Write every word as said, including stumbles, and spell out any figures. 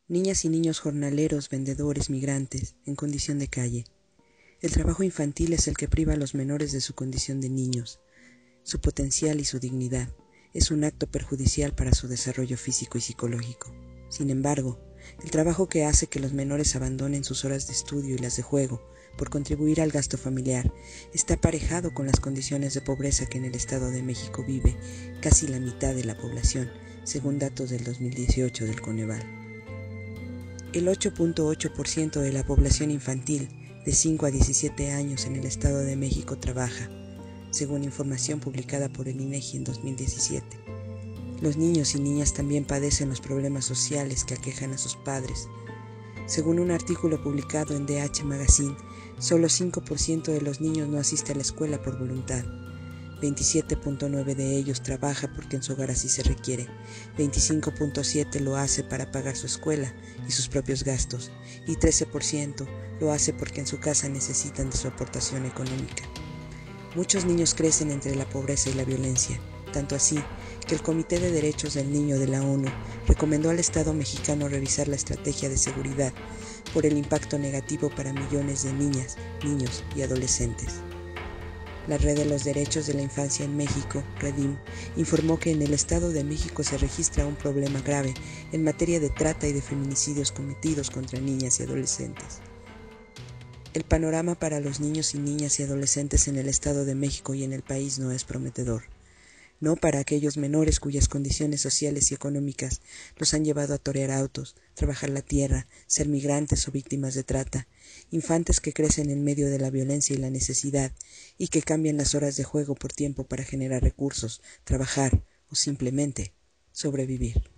Niñas y niños jornaleros, vendedores, migrantes, en condición de calle. El trabajo infantil es el que priva a los menores de su condición de niños, su potencial y su dignidad. Es un acto perjudicial para su desarrollo físico y psicológico. Sin embargo, el trabajo que hace que los menores abandonen sus horas de estudio y las de juego por contribuir al gasto familiar está aparejado con las condiciones de pobreza que en el Estado de México vive casi la mitad de la población, según datos del dos mil dieciocho del Coneval. El ocho punto ocho por ciento de la población infantil de cinco a diecisiete años en el Estado de México trabaja, según información publicada por el INEGI en dos mil diecisiete. Los niños y niñas también padecen los problemas sociales que aquejan a sus padres. Según un artículo publicado en D H Magazine, solo cinco por ciento de los niños no asiste a la escuela por voluntad. veintisiete punto nueve por ciento de ellos trabaja porque en su hogar así se requiere, veinticinco punto siete por ciento lo hace para pagar su escuela y sus propios gastos, y trece por ciento lo hace porque en su casa necesitan de su aportación económica. Muchos niños crecen entre la pobreza y la violencia, tanto así que el Comité de Derechos del Niño de la ONU recomendó al Estado mexicano revisar la estrategia de seguridad por el impacto negativo para millones de niñas, niños y adolescentes. La Red de los Derechos de la Infancia en México, REDIM, informó que en el Estado de México se registra un problema grave en materia de trata y de feminicidios cometidos contra niñas y adolescentes. El panorama para los niños y niñas y adolescentes en el Estado de México y en el país no es prometedor. No para aquellos menores cuyas condiciones sociales y económicas los han llevado a torear autos, trabajar la tierra, ser migrantes o víctimas de trata, infantes que crecen en medio de la violencia y la necesidad y que cambian las horas de juego por tiempo para generar recursos, trabajar o simplemente sobrevivir.